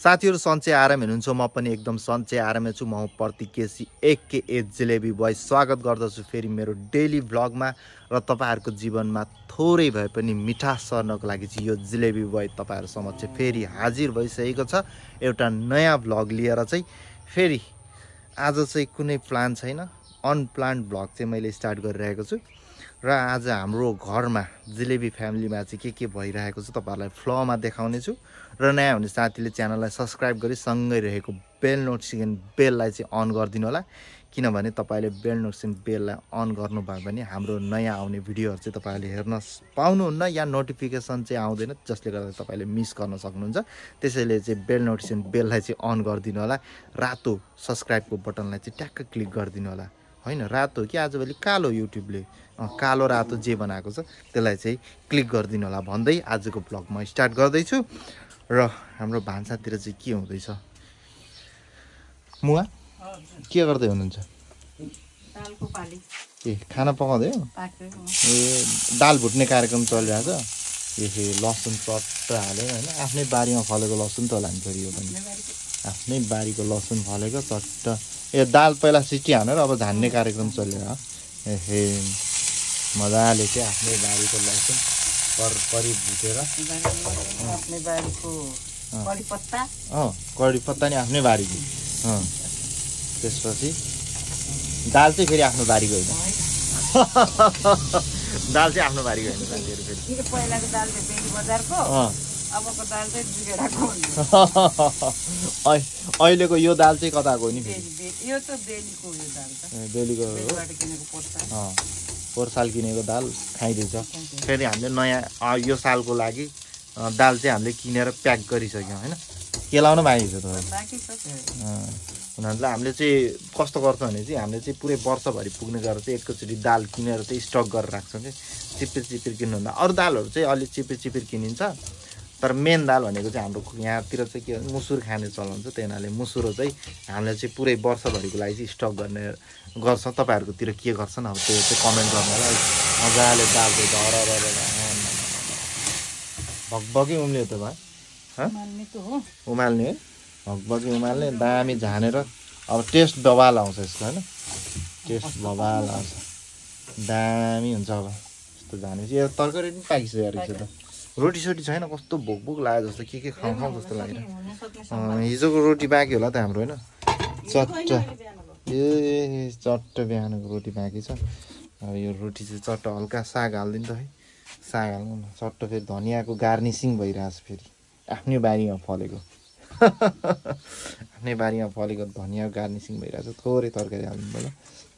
साथीहरु सन्चै आराम हुनुहुन्छ म पनि एकदम सन्चै आरामै छु म प्रतीक केसी एके जलेबी बोय स्वागत गर्दछु फेरि मेरो डेली भ्लगमा र तपाईहरुको जीवनमा थोरै भए पनि मिठास सर्नको लागि चाहिँ यो जलेबी बोय तपाईहरु समक्ष फेरि हाजिर भइसकेको छ एउटा नयाँ भ्लग लिएर चाहिँ फेरि आज चाहिँ कुनै प्लान छैन अनप्लान्ड भ्लग चाहिँ मैले स्टार्ट गरिरहेको छु र आज हाम्रो घरमा जलेबी फ्यामिलीमा चाहिँ के भइरहेको छ तपाईहरुलाई फ्लोमा देखाउने छु र नयाँ हुने साथीले च्यानललाई सब्स्क्राइब गरी सँगै रहेको बेल नोटिफिकेसन बेललाई चाहिँ अन गरिदिनु होला किनभने तपाईले बेल नोटिफिकेसन बेललाई अन गर्नुभयो भने हाम्रो नयाँ आउने भिडियोहरु चाहिँ तपाईले हेर्न पाउनुहुन्न या नोटिफिकेसन चाहिँ आउँदैन जसले गर्दा तपाईले मिस गर्न सक्नुहुन्छ त्यसैले चाहिँ बेल नोटिफिकेसन बेललाई चाहिँ अन गरिदिनु होला रातो सब्स्क्राइबको बटनलाई चाहिँ ट्याक्क क्लिक गरिदिनु होला हैन रातो कि आजभोलि कालो युट्युबले कालो रातो जे बनाएको छ त्यसलाई चाहिँ क्लिक गरिदिनु होला भन्दै आजको भ्लग म स्टार्ट गर्दै छु र हाम्रो भान्सातिर चाहिँ के हुँदैछ मुवा के गर्दै हुनुहुन्छ दालको पाली ए खाना पकाउँदै हो ए दाल भुट्ने कार्यक्रम चलिरहेको छ ए लसुन चट्ट हाले हैन आफ्नै बारीमा फलेको लसुन त होला नि फेरि यो पनि आफ्नै बारीको लसुन फलेको चट्ट ए दाल पहिला सिटी हानेर अब झान्ने कार्यक्रम चलिरहेको ए मजाले चाहिँ आफ्नै बारीको लसुन परी भुटेर आफ्नै बारीको कडी पत्ता कडी पत्ता नि आफ्नै बारीको त्यसपछि दाल चाहिँ फेरि आफ्नो बारीको होइन दाल चाहिँ आफ्नो बारीको होइन साथीहरु फेरि पहिलाको दाल चाहिँ बेली बजारको अबको दाल चाहिँ जुगेडाको अहिलेको यो दाल चाहिँ कताको नि यो त बेलीको यो दाल त बेलीको किनेको पत्ता पोहोर साल किनेको दाल खाइदिन्छ फेरि हामीले नयाँ यो सालको लागि दाल चाहिँ हामीले किनेर प्याक गरिसक्यौँ होइन केलाउनु बाँकी छ उनीहरूले हामीले चाहिँ कस्तो गर्छ भने चाहिँ हामीले चाहिँ पुरै वर्षभरि पुग्ने गरेर चाहिँ एकैचोटि दाल किनेर चाहिँ स्टक गरेर राख्छौँ कि चिप्पिर चिप्पिर किन्नुहुँदा अरू दालहरू चाहिँ अलिक चिप्पिर चिप्पिर किनिन्छ तर मेन दाल भनेको चाहिँ हाम्रो यहाँतिर चाहिँ के मुसुर खाने चलन छ त्यही हुनाले मुसुरो चाहिँ हामीले चाहिँ पुरै वर्षभरिको लागि चाहिँ स्टक गर्ने गर्छ तपाईँहरूकोतिर के गर्छन् अब त्यो चाहिँ कमेन्ट गर्नु होला मजाले दाल चाहिँ भगभगी उम्ल्यो त भयो उमाल्ने है भगभगी उमाल्ने दामी झानेर अब टेस्ट बवाल आउँछ यसको होइन टेस्ट बवाल आउँछ दामी हुन्छ अब यस्तो झानेपछि यो तरकारी पनि पाकिसकेको रहेछ त रोटी सोटी छैन कस्तो भोक भोक लाग्यो जस्तो के खाउँ खाउँ जस्तो लागिरहेको हिजोको रोटी बाँकी होला त हाम्रो होइन चट्ट ए चट्ट बिहानको रोटी बाँकी छ अब यो रोटी चाहिँ चट्ट हल्का साग हालिदिनु त है साग हाल्नु न चट्ट फेरि धनियाँको गार्निसिङ भइरहेछ फेरि आफ्नै बारीमा फलेको आफ्नै बारीमा फलेको धनियाँको गार्निसिङ भइरहेछ थोरै तरकारी हालिदिनु पर्यो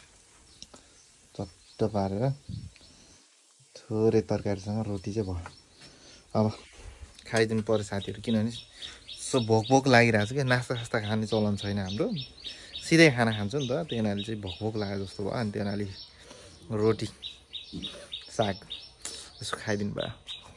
चट्ट पारेर थोरै तरकारीसँग रोटी चाहिँ भयो अब खाइदिनु पर्यो साथीहरू किनभने यसो भोक भोक लागिरहेको छ क्या नास्ता सास्ता खाने चलन छैन हाम्रो सिधै खाना खान्छु नि त त्यही हुनाले चाहिँ भोक भोक लागेको जस्तो भयो अनि त्यही हुनाले रोटी साग यसो खाइदिनु भयो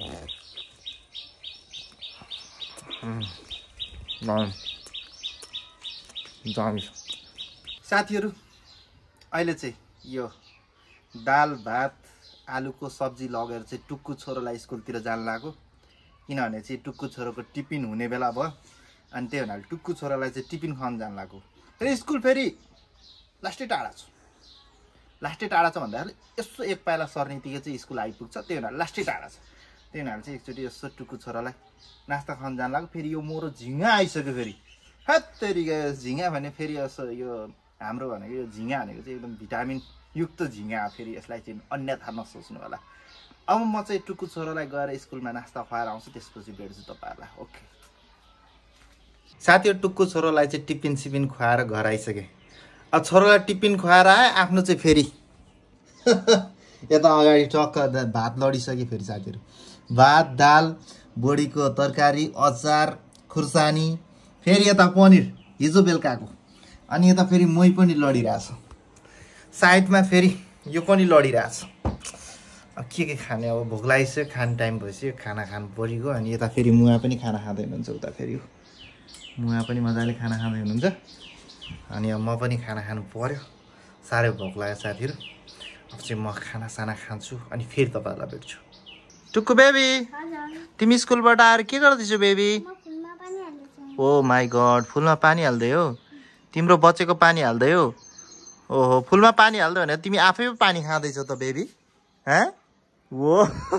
साथीहरू अहिले चाहिँ यो दाल भात आलुको सब्जी लगेर चाहिँ टुक्कु छोरोलाई स्कुलतिर जान लाग्यो किनभने चाहिँ टुक्कु छोरोको टिफिन हुने बेला भयो अनि त्यही हुनाले टुक्कु छोरालाई चाहिँ टिफिन खुवाउन जान लाग्यो फेरि स्कुल फेरि लास्टै टाढा छ भन्दाखेरि यसो एक पाइला सर्नेतिकै चाहिँ स्कुल आइपुग्छ त्यही हुनाले लास्टै टाढा छ त्यही हुनाले चाहिँ एकचोटि यसो टुक्कु छोरालाई नास्ता खुवाउन जान लाग्यो फेरि यो मोरो झिँगा आइसक्यो फेरि हत्तेरी गयो झिँगा भने फेरि यसो यो हाम्रो भनेको यो झिँगा भनेको चाहिँ एकदम भिटामिन युक्त झिँगा फेरि यसलाई चाहिँ अन्यथा नसोच्नु होला अब म चाहिँ टुक्कु छोरालाई गएर स्कुलमा नास्ता खुवाएर आउँछु त्यसपछि भेट्छु तपाईँहरूलाई ओके साथीहरू टुक्कु छोरालाई चाहिँ टिफिन सिफिन खुवाएर घर आइसकेँ अब छोरालाई टिफिन खुवाएर आएँ आफ्नो चाहिँ फेरि यता अगाडि टक्क भात लडिसकेँ फेरि साथीहरू भात दाल बोडीको तरकारी अचार खुर्सानी फेरि यता पनिर हिजो बेलुकाको अनि यता फेरि मही पनि लडिरहेछ साइडमा फेरि यो पनि लडिरहेछ अब के खाने अब भोक लागिसक्यो खाने टाइम भइसक्यो खाना खानु परेको अनि यता फेरि मुवा पनि खाना खाँदै हुनुहुन्छ उता फेरि मुवा पनि मजाले खाना खाँदै हुनुहुन्छ अनि अब म पनि खाना खानु पर्यो साह्रै भोक लाग्यो साथीहरू अब चाहिँ म खाना साना खान्छु अनि फेरि तपाईँहरूलाई भेट्छु टुक्कु बेबी तिमी स्कुलबाट आएर के गर्दैछौ बेबी ओ माई गड फुलमा पानी हाल्दै हो तिम्रो बचेको पानी हाल्दै हो ओहो फुलमा पानी हाल्दै भने तिमी आफै पानी खाँदैछौ त बेबी हैं वो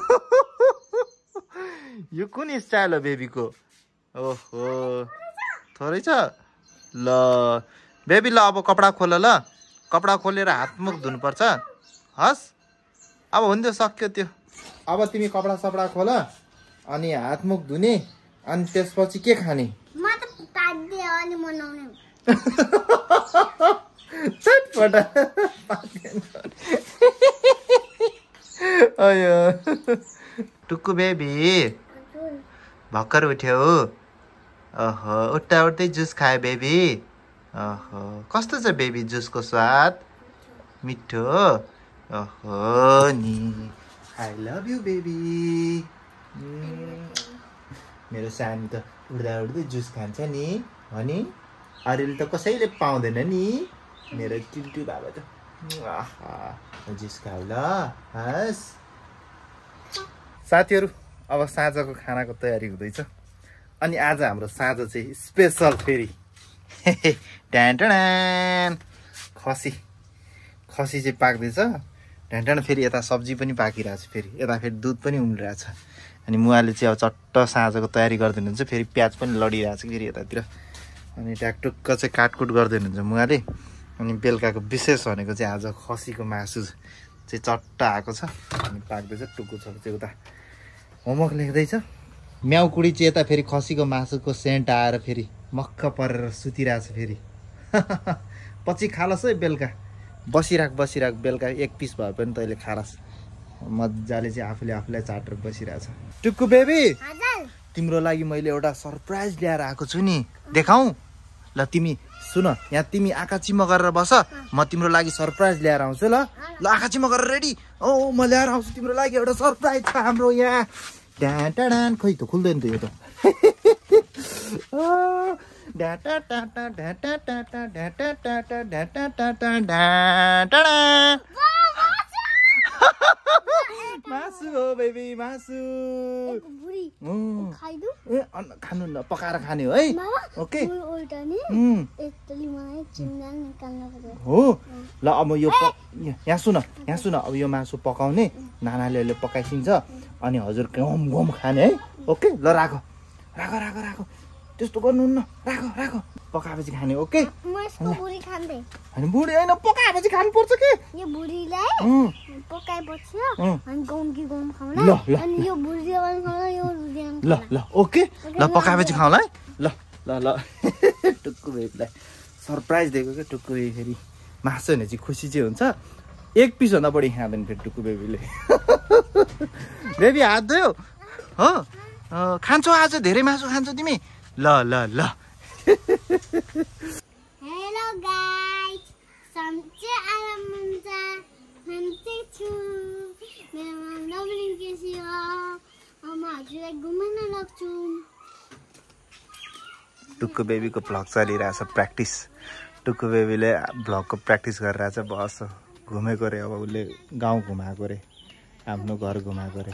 यो कुन स्टाइल हो बेबीको ओहो थोरै छ ल बेबी ल अब कपडा खोल ल कपडा खोलेर हात मुख धुनुपर्छ हस् अब हुन्थ्यो सक्यो त्यो अब तिमी कपडा सपडा खोल अनि हात मुख धुने अनि त्यसपछि के खाने चटपटा अयो टुक्कु बेबी भर्खर उठ्यो ओहो उठ्दा उठ्दै जुस खायो बेबी ओहो कस्तो छ बेबी जुसको स्वाद मिठो ओहो नि आई लभ यु बेबी मेरो सानो त उड्दा उड्दै जुस खान्छ नि अनि अरूले त कसैले पाउँदैन नि मेरो टिल्टु बाबा त जुस खाऊ ल हस् साथीहरू अब साँझको खानाको तयारी हुँदैछ अनि आज हाम्रो साँझ चाहिँ स्पेसल फेरि ढ्यान्टन खसी चाहिँ पाक्दैछ ढ्यान्टन फेरि यता सब्जी पनि पाकिरहेछ फेरि यता फेरि दुध पनि उम्लिरहेछ अनि मुवाले चाहिँ अब चट्ट साँझको तयारी गरिदिनुहुन्छ फेरि प्याज पनि लडिरहेछ फेरि यतातिर अनि ट्याकटुक्क चाहिँ काटकुट गरिदिनुहुन्छ मुवाले अनि बेलुकाको विशेष भनेको चाहिँ आज खसीको मासु चाहिँ चट्ट आएको छ अनि पाक्दैछ टुक्कु छ चाहिँ उता होमवर्क लेख्दैछ म्याउकुडी चाहिँ यता फेरि खसीको मासुको सेन्ट आएर फेरि मक्ख परेर सुतिरहेछ फेरि पछि खालस् है बेलुका बसिराख बेलुका एक पिस भए पनि तैँले खालस् मजाले चाहिँ आफूलाई चाटेर बसिरहेछ टुक्कु बेबी तिम्रो लागि मैले एउटा सरप्राइज ल्याएर आएको छु नि देखाऊ ल तिमी सुन यहाँ तिमी आँखा चिम्म गरेर बस म तिम्रो लागि सरप्राइज ल्याएर आउँछु ल आँखा चिम्म गरेर रेडी ओ म ल्याएर आउँछु तिम्रो लागि एउटा सरप्राइज छ हाम्रो यहाँ ढ्याटाडान खोइ त खुल्दैन त यो त मासु हो बेबी मासु खानु न पकाएर खाने हो है ओके हो ल अब यो यहाँ सुन अब यो मासु पकाउने नानाले पकाइसिन्छ अनि हजुर घम खाने है ओके ल राख त्यस्तो गर्नुहुन्न राख पकाएपछि खाने ओके अनि बुढी होइन पकाएपछि खानुपर्छ के यो बुढीलाई पकाएपछि अनि गौमकी गौम खाउला अनि यो बुढीले पनि खाउला यो ल ओके ल पकाएपछि खाउला है ल टुक्कु बेबीलाई सरप्राइज दिएको के टुक्कु बेबी फेरि मासु भने चाहिँ खुसी चाहिँ हुन्छ एक पिस भन्दा बढी खाँदैन फेरि टुक्कु बेबीले बेबी हात धोयो हो खान्छौ आज धेरै मासु खान्छौ तिमी ल हेलो गाइस सन्चै आराम हुन्छ सन्चै छु मेरो नाम नवलिन केसी हो म हजुरलाई घुमाउन लग्छु टुक्कु बेबीको भ्लग चलिरहेछ प्र्याक्टिस टुक्कु बेबीले भ्लगको प्र्याक्टिस गरिरहेछ बस घुमेको रे अब उसले गाउँ घुमाएको रे आफ्नो घर घुमाएको रे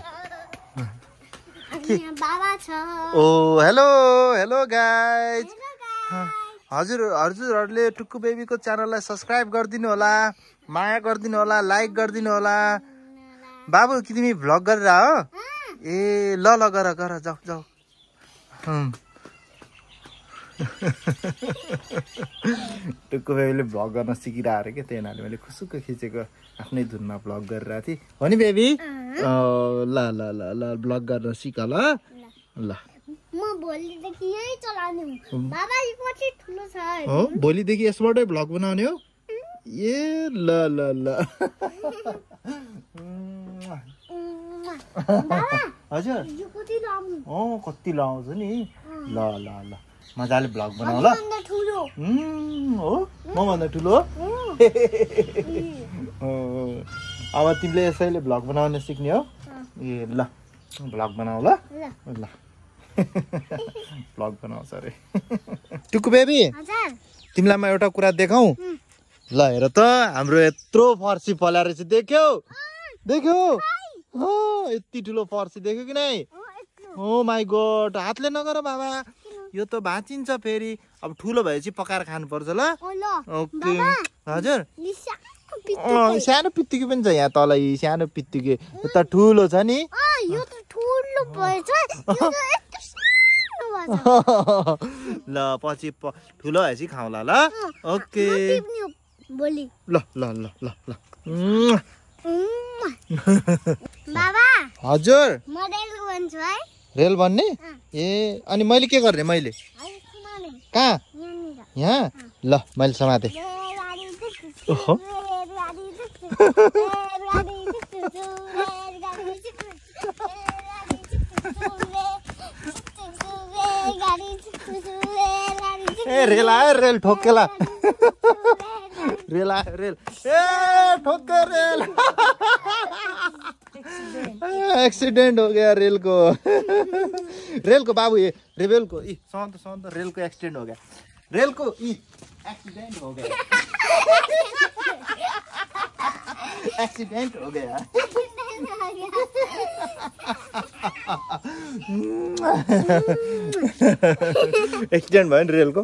बाबा छ ओ हेलो गाइज हजुरहरूले टुक्कु बेबीको च्यानललाई सब्सक्राइब गरिदिनु होला माया गरिदिनु होला लाइक गरिदिनु होला बाबु कि तिमी भ्लग गरेर हो ए ल गर जाऊ टुक्कु बेबीले भ्लग गर्न सिकिरहेको के त्यही हुनाले मैले खुसुक्क खिचेको आफ्नै धुनमा भ्लग गरिरहेको थिएँ हो नि बेबी ल भ्लग गर्न सिक ल म भोलिदेखि यही चलाउने हुँ बाबा यो कति ठुलो छ हो भोलिदेखि यसबाटै भ्लग बनाउने हो ए ल हजुर यो कति लामो कति लाउँछ नि ल मजाले भ्लग बनाऊ ल हो मभन्दा ठुलो अब तिमीले यसैले भ्लग बनाउन सिक्ने हो ए ल भ्लग बनाऊ ल भ्लग बनाउँछ अरे टुक्कु बेबी तिमीलाई म एउटा कुरा देखाऊ ल हेर त हाम्रो यत्रो फर्सी फलाएर चाहिँ देख्यौ यति ठुलो फर्सी देख्यो कि नै ओ माई गॉड हातले नगर बाबा यो त भाँचिन्छ फेरि अब ठुलो भएपछि पकाएर खानुपर्छ ल ल ओके हजुर लिसा सानो पित्तिके पनि छ यहाँ तल सानो पित्तिके यो त ठुलो छ नि यो त ठुलो भएछ यो त यस्तो सानो भएछ ल पछि ठुलो भएपछि खाउँला ल ओके बोली ल ल ल ल ल बाबा हजुर म रेल भन्छु है रेल भन्ने ए अनि मैले के गर्ने मैले कहाँ यहाँ ल मैले समाते ओहो ए रेल आयो रेल ठोकेला रेल आयो रेल ए ठोके रेल एक्सीडेंट हो गया रेल को रेल को बाबू ये रेल को सौंद रेल को एक्सीडेंट हो गया रेल को एक्सीडेंट हो गया एक्सीडेंट हो गया एक्सीडेंट भयो नि रेलको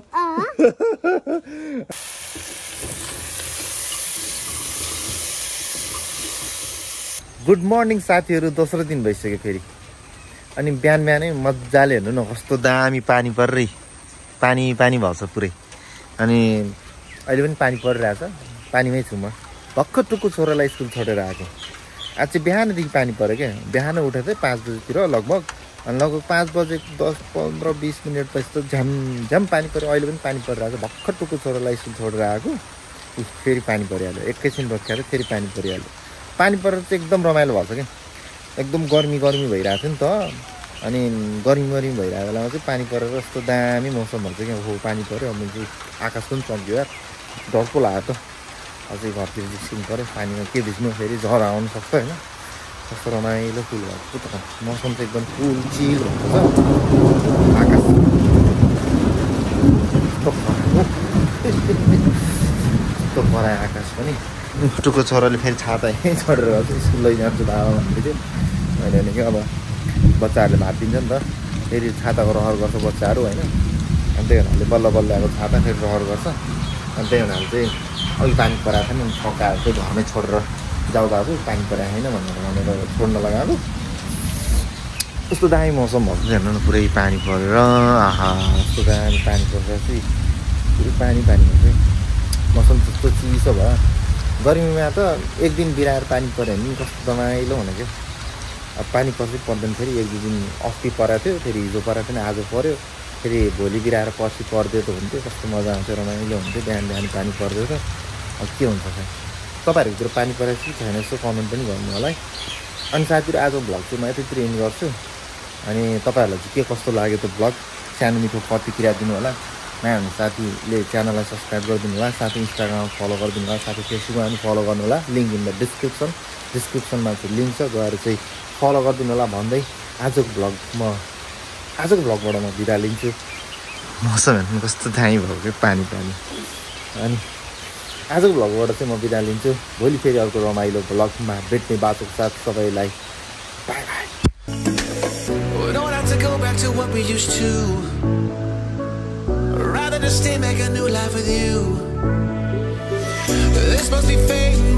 गुड मर्निङ साथीहरू दोस्रो दिन भइसक्यो फेरि अनि बिहान बिहानै मजाले हेर्नु न कस्तो दामी पानी परेरै पानी पानी भएको छ पुरै अनि अहिले पनि पानी परिरहेछ पानीमै छु म भर्खर टुक्कु छोरालाई स्कुल छोडेर आएको आज चाहिँ बिहानदेखि पानी पऱ्यो क्या बिहान उठेको चाहिँ 5 बजीतिर लगभग अनि लगभग 5 बजे 10, 15, 20 मिनट पछि त झ्याम पानी पऱ्यो अहिले पनि पानी परिरहेको छ भर्खर टुक्कु छोरालाई स्कुल छोडेर आएको फेरि पानी परिहाल्यो एकैछिन रोकिएर फेरि पानी परिहाल्यो पानी परेर चाहिँ एकदम रमाइलो भएको छ क्या एकदम गर्मी भइरहेको थियो नि त अनि गर्मी भइरहेको बेलामा चाहिँ पानी परेर यस्तो दामी मौसमहरू चाहिँ क्या हो पानी पऱ्यो अब चाहिँ आकाश पनि चम्क्यो यार डर पो लाग्यो त अझै घरतिर निस्किनु पऱ्यो पानीमा के भिज्नु फेरि ज्वरो आउनु सक्छ होइन कस्तो रमाइलो फुल भएको छ मौसम चाहिँ एकदम फुल चिल भएको छ आकाश यस्तो परायो आकाश पनि टुको छोराले फेरि छाता यहीँ छोडेर स्कुल लैजान्छु बाबा भन्दै थियो मैले भने कि अब बच्चाहरूले भात दिन्छ नि त फेरि छाताको रहर गर्छ बच्चाहरू होइन अनि त्यही हुनाले बल्ल बल्ल अब छाता फेरि रहर गर्छ अनि त्यही हुनाले चाहिँ अलिक पानी पराएको थियो नि पकाएर चाहिँ घरमै छोडेर जाउँदा पानी पराएको छैन भनेर छोड्न लगाएको कस्तो दामी मौसम भएको हेर्नु न पुरै पानी परेर आहा कस्तो दामी पानी परेर चाहिँ पुरै पानी भएको चाहिँ मौसम त्यस्तो चिसो भयो गर्मीमा त एक दिन बिराएर पानी पऱ्यो भने कस्तो रमाइलो हुने क्या अब पानी पर्छ पर्दैन फेरि एक दुई दिन अस्ति परेको थियो फेरि हिजो परेको थिएन आज पऱ्यो फेरि भोलि बिराएर पर्सि पर्दियो त हुन्थ्यो कस्तो मजा आउँथ्यो रमाइलो हुन्थ्यो बिहान बिहान पानी पर्दियो त अब के हुन्छ खै तपाईँहरूकोतिर पानी परेको कि छैन यसो कमेन्ट पनि गर्नु होला है अनि साथीहरू आज भ्लग चाहिँ म यतितिर एन्ड गर्छु अनि तपाईँहरूलाई चाहिँ के कस्तो लाग्यो त्यो भ्लग सानो मिठो प्रतिक्रिया दिनु होला नयाँ हुने साथीले च्यानललाई सब्सक्राइब गरिदिनु होला साथै इन्स्टाग्राममा फलो गरिदिनु होला साथै फेसबुकमा पनि फलो गर्नु होला लिङ्क इन द डिस्क्रिप्सनमा चाहिँ लिङ्क छ गएर चाहिँ फलो गरिदिनु होला भन्दै आजको भ्लगबाट म बिदा लिन्छु मौसम हेर्नु कस्तो दामी भयो कि पानी अनि आजको भ्लगबाट चाहिँ म बिदा लिन्छु भोलि फेरि अर्को रमाइलो भ्लगमा भेट्ने बाटोको साथ सबैलाई bye Rather than stay, make a new life with you. This must be fate.